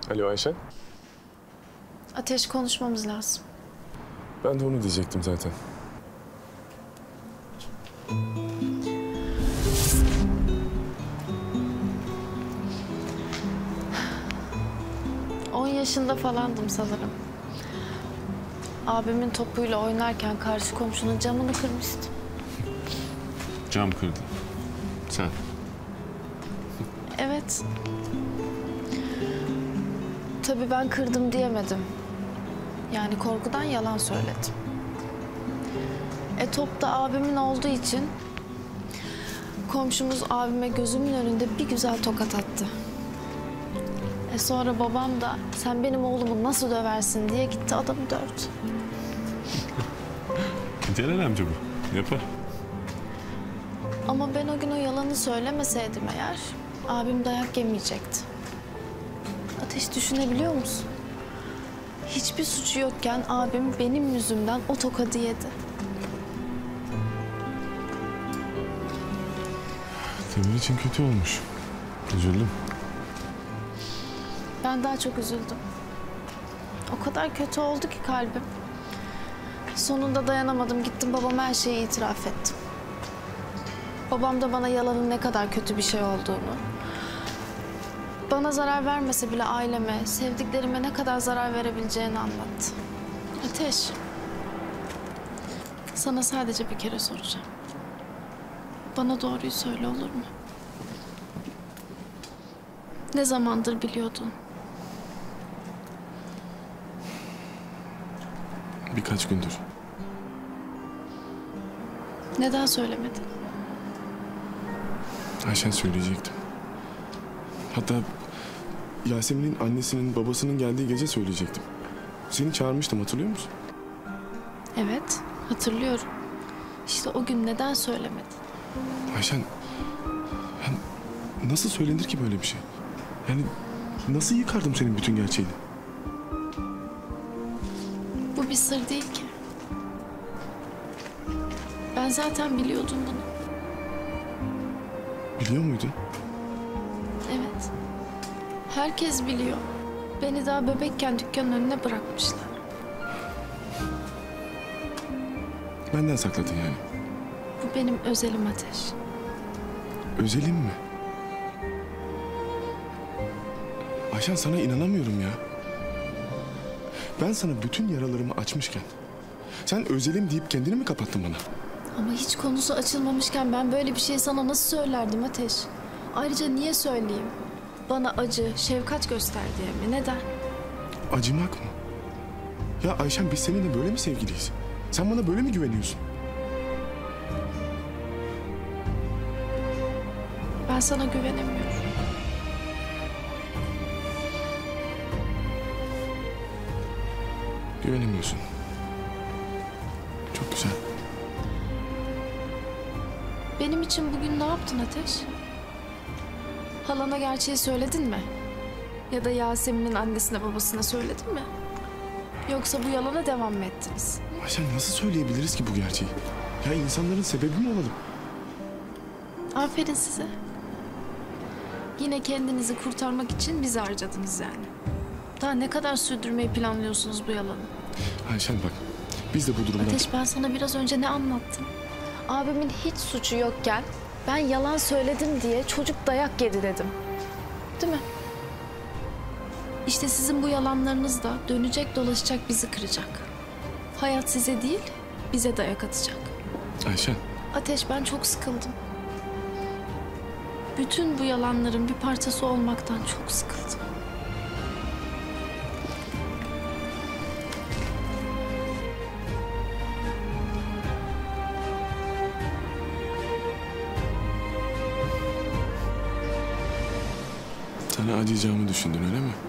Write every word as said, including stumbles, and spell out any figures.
Alo Ayşen. Ateş, konuşmamız lazım. Ben de onu diyecektim zaten. On yaşında falandım sanırım. Abimin topuyla oynarken karşı komşunun camını kırmıştım. Cam kırdın. Sen. Evet. Tabii ben kırdım diyemedim. Yani korkudan yalan söyledim. E top da abimin olduğu için komşumuz abime gözümün önünde bir güzel tokat attı. E sonra babam da sen benim oğlumu nasıl döversin diye gitti adamı dövdü. Ceren amca bu. Yapar. Ama ben o gün o yalanı söylemeseydim eğer abim dayak yemeyecekti. Ateş, düşünebiliyor musun? Hiçbir suçu yokken abim benim yüzümden o tokadı yedi. Senin için kötü olmuş. Üzüldüm. Ben daha çok üzüldüm. O kadar kötü oldu ki kalbim. Sonunda dayanamadım, gittim babama her şeyi itiraf ettim. Babam da bana yalanın ne kadar kötü bir şey olduğunu, bana zarar vermese bile aileme, sevdiklerime ne kadar zarar verebileceğini anlattı. Ateş, sana sadece bir kere soracağım. Bana doğruyu söyle, olur mu? Ne zamandır biliyordun? Birkaç gündür. Neden söylemedin? Ayşen, söyleyecektim. Hatta Yasemin'in annesinin babasının geldiği gece söyleyecektim. Seni çağırmıştım, hatırlıyor musun? Evet, hatırlıyorum. İşte o gün neden söylemedin? Ayşen, yani nasıl söylenir ki böyle bir şey? Yani nasıl yıkardım senin bütün gerçeğini? Bu bir sır değil ki. Ben zaten biliyordum bunu. Biliyor muydun? Evet. Herkes biliyor. Beni daha bebekken dükkanın önüne bırakmışlar. Benden sakladın yani. Bu benim özelim Ateş. Özelim mi? Ayşen, sana inanamıyorum ya. Ben sana bütün yaralarımı açmışken sen özelim deyip kendini mi kapattın bana? Ama hiç konusu açılmamışken ben böyle bir şey sana nasıl söylerdim Ateş? Ayrıca niye söyleyeyim? Bana acı, şefkat göster diye mi? Neden? Acımak mı? Ya Ayşen, biz seninle böyle mi sevgiliyiz? Sen bana böyle mi güveniyorsun? Ben sana güvenemiyorum. Güvenemiyorsun. Çok güzel. Benim için bugün ne yaptın Ateş? Halana gerçeği söyledin mi? Ya da Yasemin'in annesine babasına söyledin mi? Yoksa bu yalana devam mı ettiniz? Ayşen, nasıl söyleyebiliriz ki bu gerçeği? Ya insanların sebebi mi olalım? Aferin size. Yine kendinizi kurtarmak için bizi harcadınız yani. Daha ne kadar sürdürmeyi planlıyorsunuz bu yalanı? Ayşen bak, biz de bu durumdan... Ateş, ben sana biraz önce ne anlattım? Abimin hiç suçu yokken ben yalan söyledim diye çocuk dayak yedi dedim. Değil mi? İşte sizin bu yalanlarınız da dönecek dolaşacak bizi kıracak. Hayat size değil, bize dayak atacak. Ayşen. Ateş, ben çok sıkıldım. Bütün bu yalanların bir parçası olmaktan çok sıkıldım. Sana acıyacağımı düşündün, öyle mi?